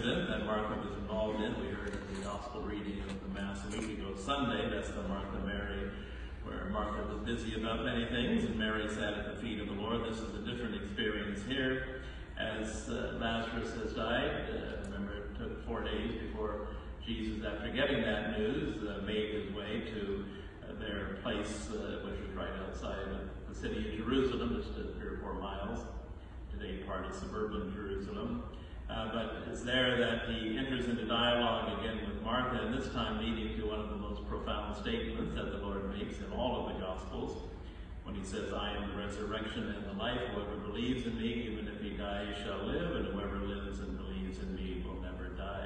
incident that Martha was involved in. We heard in the gospel reading of the Mass a week ago Sunday. That's the Martha Mary, where Martha was busy about many things and Mary sat at the feet of the Lord. This is a different experience here. As Lazarus has died, remember it took 4 days before Jesus, after getting that news, made his way to their place, which was right outside of the city of Jerusalem, just 3 or 4 miles. Today part of suburban Jerusalem. But it's there that he enters into dialogue again with Martha, and this time leading to one of the most profound statements that the Lord makes in all of the Gospels, when he says, I am the resurrection and the life. Whoever believes in me, even if he dies, shall live, and whoever lives and believes in me will never die.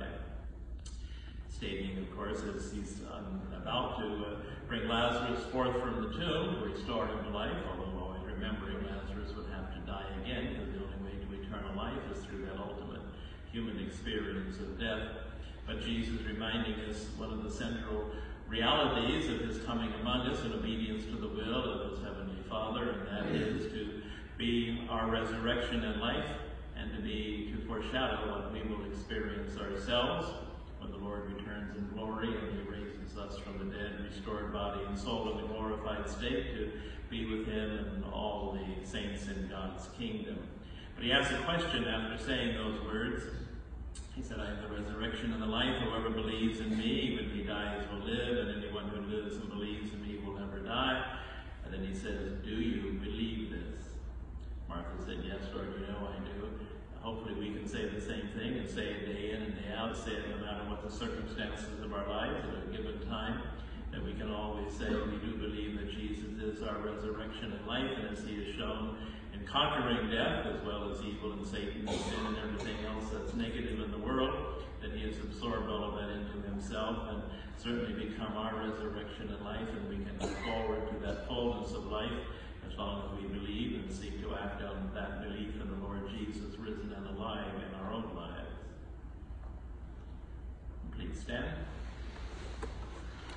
Stating, of course, as he's about to bring Lazarus forth from the tomb to restore him to life, although always remembering Lazarus would have to die again, because the only way to eternal life is through that ultimate human experience of death. But Jesus reminding us one of the central realities of his coming among us in obedience to the will of his Heavenly Father, and that is to be our resurrection and life, and to foreshadow what we will experience ourselves when the Lord returns in glory and he raises us from the dead, restored body and soul in a glorified state, to be with him and all the saints in God's kingdom. But he asks a question after saying those words. He said, I am the resurrection and the life. Whoever believes in me, even if he dies, will live, and anyone who lives and believes in me will never die. And then he says, do you believe this? Martha said, yes, Lord, you know I do. Hopefully we can say the same thing and say it day in and day out, say it no matter what the circumstances of our lives at a given time, that we can always say we do believe that Jesus is our resurrection and life, and as he has shown in conquering death as well as evil and Satan and sin and everything else that's negative in the world, that he has absorbed all of that into himself and certainly become our resurrection and life, and we can look forward to that fullness of life as long as we believe and seek to act on that belief in the Lord Jesus risen and alive in our own lives. Please stand.